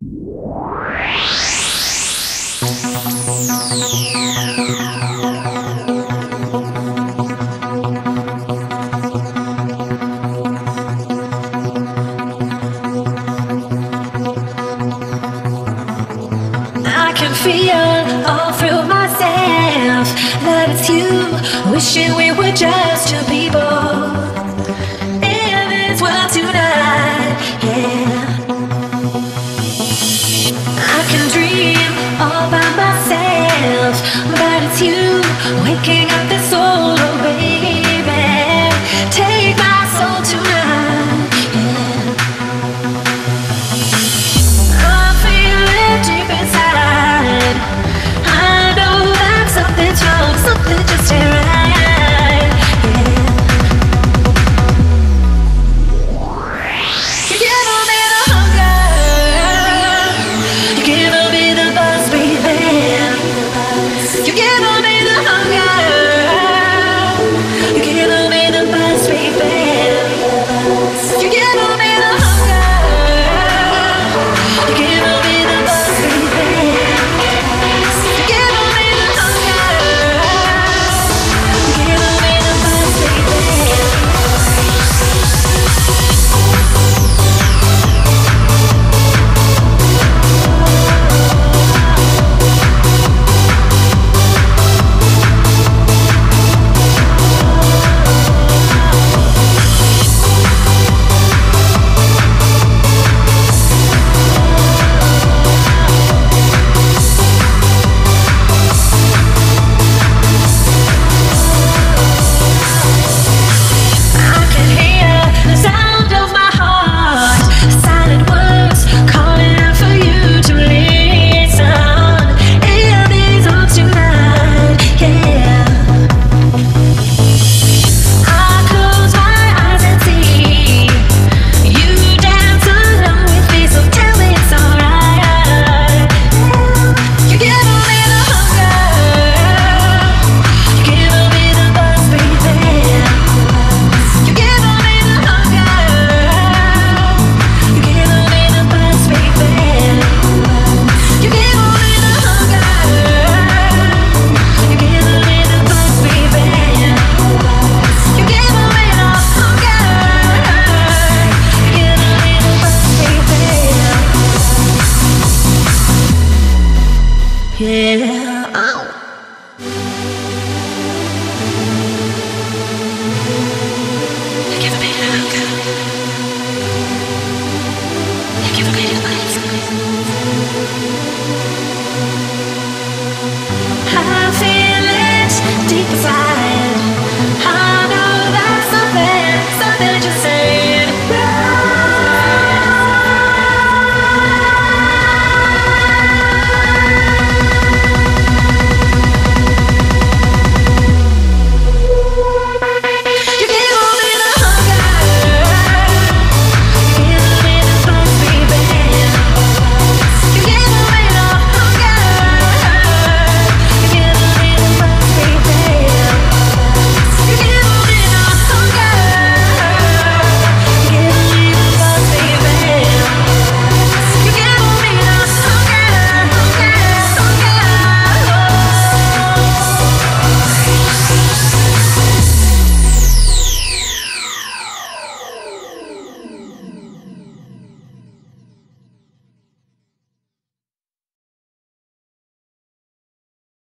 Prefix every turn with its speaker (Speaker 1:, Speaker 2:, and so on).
Speaker 1: I can feel all through myself that it's you, wishing we were just two people in this world tonight, yeah. I can dream all by myself, but it's you waking up this soul, oh baby, take my soul tonight, yeah. I feel it deep inside, I know that something's wrong, something just ain't right, yeah. You're giving me the hunger, you're giving me the buzz, baby. You're giving me the hunger, you're giving me the buzz, baby. You're giving me the hunger, you're giving me the buzz, baby. You're giving me the hunger, you're giving me the buzz, baby. I can hear the sound of my heart, silent words calling out for you to listen. In these arms tonight, yeah. I close my eyes and see you dance along with me, so tell me it's alright. You're giving me the hunger, you're giving me the buzz, baby. You're giving me the hunger, you're giving me the buzz, baby. You're giving me the hunger, you're giving me the buzz, baby. You're giving me the hunger, you're giving me the buzz, baby. Yeah.